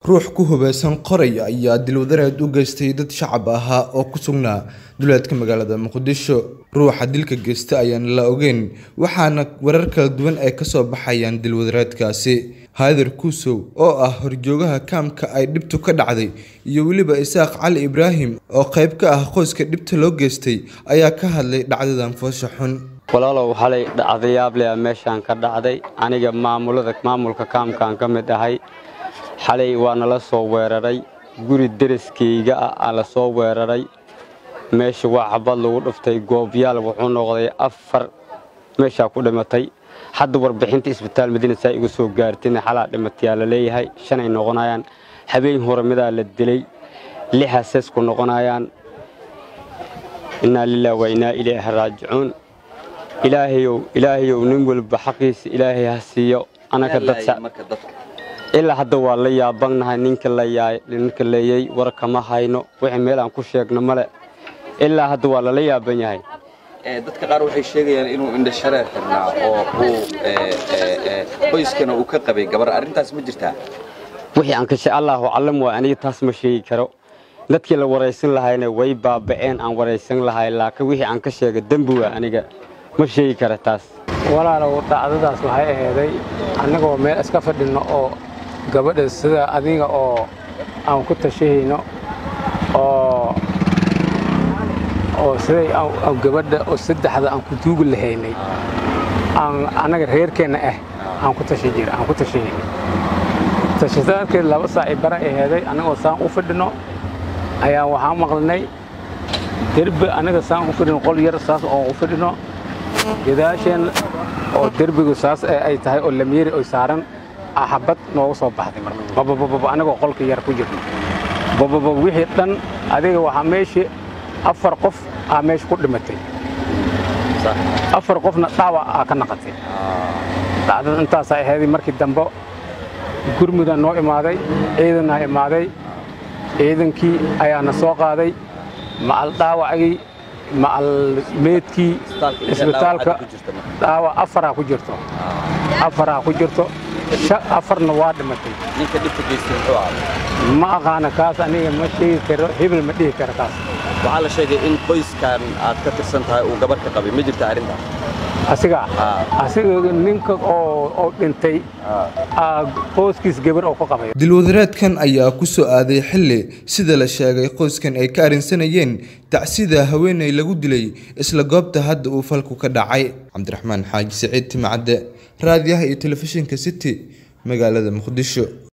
ruux ku hubeysan qoray ayaa dilwadareed u geystay dad shacab ahaa oo ku sugnaa duleedka magaalada Muqdisho. Ruuxa dilka geystay ayaan la ogeyn, waxaana warar kala duwan ay ka soo baxayaan dilwadareedkaasi. Haadir Kuusow oo ah horjoogaha kaamka ay dhibtu ka dhacday iyo waliba Isaaq Cali Ibraahim oo qayb ka ah qoyska dhibta loo geystay ayaa ka hadlay dhacdadan foosha xun. walaalow xalay dhacdayaab leh meeshan ka dhacday aniga maamulka kaamkan ka mid ahay. xalay waana la soo weeraray guri deriskeyga ah la soo weeraray meesha waa xabad lagu dhuftay goobyaal wuxuu noqday 4 meesha ku dhimatay. hadda warbixinta isbitaal Madiina say igu soo gaartay xalaa dhimatay la leeyahay 5 ay noqonayaan. habeen hore mid la dilay 6 asaas ku noqonayaan. inna lillahi wa inna ilayhi raaji'uun. ilaahayow nin walba xaqiisa ilaahay ha siiyo anaka dadka ilaa hadda waa la yaabanahay ninka leeyay war kama hayno wixii meel aan ku sheegno male ilaa hadda waa la yaaban yahay. dadka qaar waxay sheegayaan inuu indha shareer xirnaa oo qoyskana uu ka qabay gabar arintaas ma jirtaa? wixii aan ka sheeg Allahu callam waa aniga taas ma sheegi karo. dadkii la wareysan lahayna way baaba'een aan wareysan lahay laakiin wixii aan ka sheegay dambi waa aniga ma sheegi karo taas. walaalow dhacdadaas waxay aheeday anagoo meel iska fadhino oo gabadha sida adiga oo aan ku tashahayno oo siday aan gabadha oo saddexda aan ku duugu lahaynay anaga reerkeena aan ku tashahaynay tashadaadkii 2 saac bara aheeday anagoo saan u fadhino ayaa waxaan maqlnay derbi anaga saan u fadhino qol yar saas oo u fadhino gadaasheen oo derbigu saas ay tahay oo lamiiri oo saaran xabad noogu soo baxday marba anagoo qolka yar ku jirno wixii dhan adiga waxa meeshii 4 qof meesh ku dhimatay 4 qofna dhaawac ka naqatay. dhacdada intaas ay ahayd markii dambe gurmuda noo imaaday ciidana imaaday ciidankii ayaana soo qaaday maal dhaawacii maal meedkii isbitaalka dhaawac 4 ku jirto 4na waa dhimatay. ninka dhibta geystay wuxuu ahaa ma aqaana kaas aniga ma sheegi karo hebel ma dhihi karo kaas. waxaa la sheegay in qoyskan aad ka tirsan tahay uu gabar ka qabay ma jirta arrintaas? asiga ninka oo dhintay qoyskiis gabar oo ka qabay. dilwadareedkan ayaa ku soo aaday xilli sida la sheegay qoyskan ay ka arinsanayeen tacsida haweeney lagu dilay isla goobta hadda uu falku ka dhacay. Cabdiraxmaan Xaaji Saciid Timcade raadiyaha iyo telefishinka City magaalada Muqdisho.